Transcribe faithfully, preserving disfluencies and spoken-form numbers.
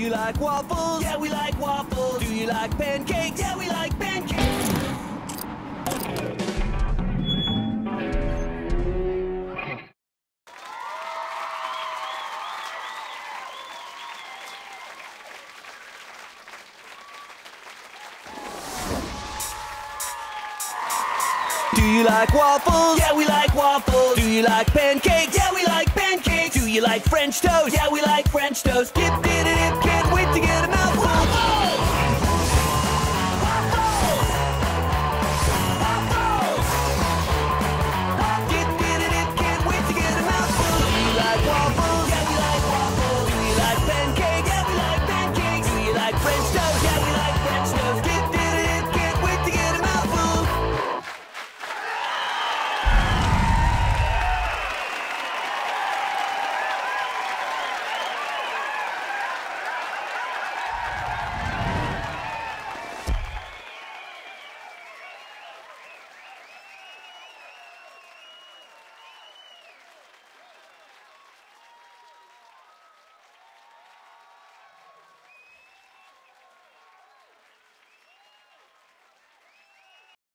you like waffles? Yeah, we like waffles. Do you like pancakes? Yeah, we like pancakes. Do you like waffles? Yeah, we like waffles. Do you like pancakes? Yeah, we like pancakes. Do you like French toast? Yeah, we like French toast. Dip, dip, dip, can't wait to get a mouthful.